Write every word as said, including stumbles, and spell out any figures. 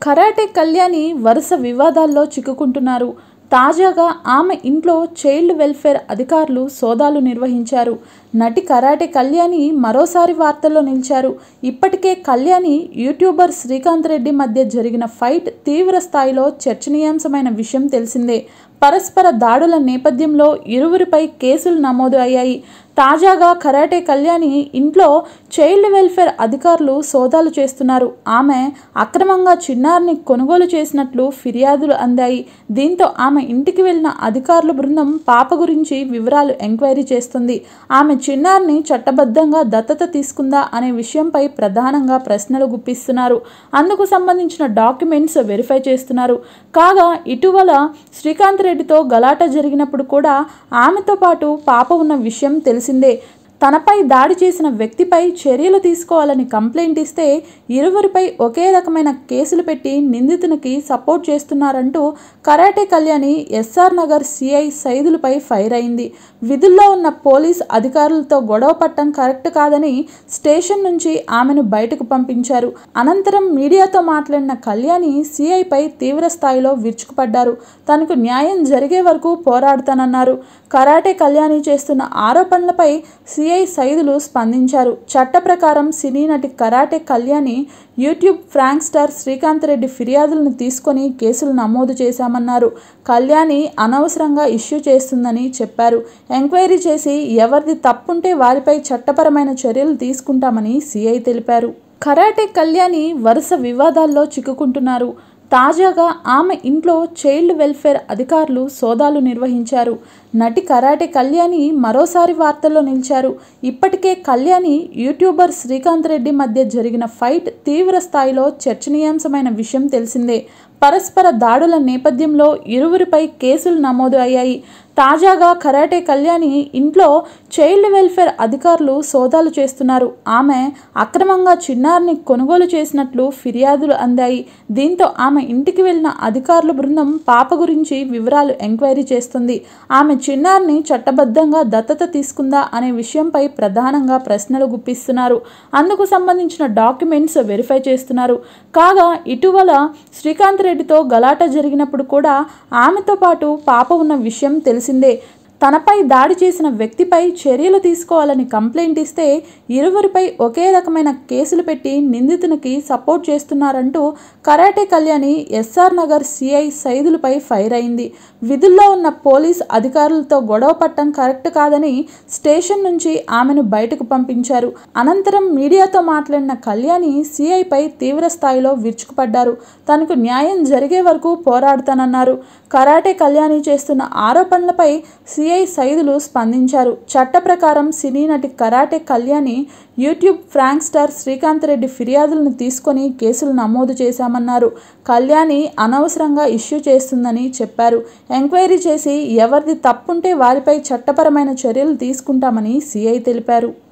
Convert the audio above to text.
Karate Kalyani వరుస వివాదాల్లో చిక్కుకుంటున్నారు. తాజాగా ఆమె ఇంట్లో చైల్డ్ వెల్ఫేర్ అధికారులు సోదాలు నిర్వహించారు. నటి కరాటే కళ్యాణి మరోసారి వార్తల్లో నిలిచారు. ఇప్పటికే కళ్యాణి, యూట్యూబర్ శ్రీకాంత్ రెడ్డి మధ్య జరిగిన ఫైట్ తీవ్ర స్థాయిలో చర్చనీయాంశమైన విషయం తెలిసిందే. పరస్పర దాడుల నేపథ్యంలో ఇరువురిపై కేసులు నమోదు అయ్యాయి. తాజాగా కరాటే కళ్యాణి ఇంట్లో చైల్డ్ వెల్ఫేర్ అధికారులు సోదాలు చేస్తున్నారు. ఆమె అక్రమంగా చిన్నారిని కొనుగోలు చేసినట్లు ఫిర్యాదులు అందాయి. దీంతో ఆమె ఇంటికి వెళ్లిన అధికారుల బృందం పాప గురించి వివరాలు ఎంక్వైరీ చేస్తుంది. ఆమె చిన్నారిని చట్టబద్ధంగా దత్తత తీసుకుందా అనే విషయంపై ప్రధానంగా ప్రశ్నలు గుప్పిస్తున్నారు. అందుకు సంబంధించిన డాక్యుమెంట్స్ వెరిఫై చేస్తున్నారు. కాగా ఇటీవల శ్రీకాంత్ రెడ్డితో గలాట జరిగినప్పుడు కూడా ఆమెతో పాటు పాప ఉన్న విషయం తెలిసిందే. తనపై దాడి చేసిన వ్యక్తిపై చర్యలు తీసుకోవాలని కంప్లైంట్ ఇస్తే ఇరువురిపై ఒకే రకమైన కేసులు పెట్టి నిందితునికి సపోర్ట్ చేస్తున్నారంటూ కరాటే కళ్యాణి ఎస్ఆర్ నగర్ సిఐ సైదులపై ఫైర్ అయింది. విధుల్లో ఉన్న పోలీస్ అధికారులతో గొడవ పట్టడం కరెక్ట్ కాదని స్టేషన్ నుంచి ఆమెను బయటకు పంపించారు. అనంతరం మీడియాతో మాట్లాడిన కళ్యాణి సిఐపై తీవ్ర స్థాయిలో విరుచుకుపడ్డారు. తనకు న్యాయం జరిగే వరకు పోరాడుతానన్నారు. కరాటే కళ్యాణి చేస్తున్న ఆరోపణలపై సిఐ సైదులు స్పందించారు. చట్ట ప్రకారం సినీ నటి Karate Kalyani, YouTube prank star Srikanth Reddy ఫిర్యాదులను తీసుకొని కేసులు నమోదు చేశామన్నారు. కళ్యాణి అనవసరంగా ఇష్యూ చేస్తుందని చెప్పారు. ఎంక్వైరీ చేసి ఎవరిది తప్పుంటే వారిపై చట్టపరమైన చర్యలు తీసుకుంటామని సిఐ తెలిపారు. కరాటే కళ్యాణి వరుస వివాదాల్లో చిక్కుకుంటున్నారు. తాజాగా ఆమె ఇంట్లో చైల్డ్ వెల్ఫేర్ అధికారులు సోదాలు నిర్వహించారు. నటి కరాటే కళ్యాణి మరోసారి వార్తల్లో నిలిచారు. ఇప్పటికే కళ్యాణి, యూట్యూబర్ శ్రీకాంత్ రెడ్డి మధ్య జరిగిన ఫైట్ తీవ్ర స్థాయిలో చర్చనీయాంశమైన విషయం తెలిసిందే. పరస్పర దాడుల నేపథ్యంలో ఇరువురిపై కేసులు నమోదు అయ్యాయి. తాజాగా కరాటే కళ్యాణి ఇంట్లో చైల్డ్ వెల్ఫేర్ అధికారులు సోదాలు చేస్తున్నారు. ఆమె అక్రమంగా చిన్నారిని కొనుగోలు చేసినట్లు ఫిర్యాదులు అందాయి. దీంతో ఆమె ఇంటికి వెళ్లిన అధికారుల బృందం పాప గురించి వివరాలు ఎంక్వైరీ చేస్తుంది. ఆమె చిన్నారిని చట్టబద్ధంగా దత్తత తీసుకుందా అనే విషయంపై ప్రధానంగా ప్రశ్నలు గుప్పిస్తున్నారు. అందుకు సంబంధించిన డాక్యుమెంట్స్ వెరిఫై చేస్తున్నారు. కాగా ఇటీవల శ్రీకాంత్ రెడ్డితో గలాట జరిగినప్పుడు కూడా ఆమెతో పాటు పాప ఉన్న విషయం తెలిసిందే. తనపై దాడి చేసిన వ్యక్తిపై చర్యలు తీసుకోవాలని కంప్లైంట్ ఇస్తే ఇరువురిపై ఒకే రకమైన కేసులు పెట్టి నిందితునికి సపోర్ట్ చేస్తున్నారంటూ కరాటే కళ్యాణి ఎస్ఆర్ నగర్ సిఐ సైదులపై ఫైర్ అయింది. విధుల్లో ఉన్న పోలీస్ అధికారులతో గొడవ పట్టడం కరెక్ట్ కాదని స్టేషన్ నుంచి ఆమెను బయటకు పంపించారు. అనంతరం మీడియాతో మాట్లాడిన కళ్యాణి సిఐపై తీవ్ర స్థాయిలో విరుచుకుపడ్డారు. తనకు న్యాయం జరిగే వరకు పోరాడుతానన్నారు. కరాటే కళ్యాణి చేస్తున్న ఆరోపణలపై సిఐ సైదులు స్పందించారు. చట్ట ప్రకారం సినీ నటి Karate Kalyani, YouTube prank star Srikanth Reddy ఫిర్యాదులను తీసుకొని కేసులు నమోదు చేశామన్నారు. కళ్యాణి అనవసరంగా ఇష్యూ చేస్తుందని చెప్పారు. ఎంక్వైరీ చేసి ఎవరిది తప్పుంటే వారిపై చట్టపరమైన చర్యలు తీసుకుంటామని సిఐ తెలిపారు.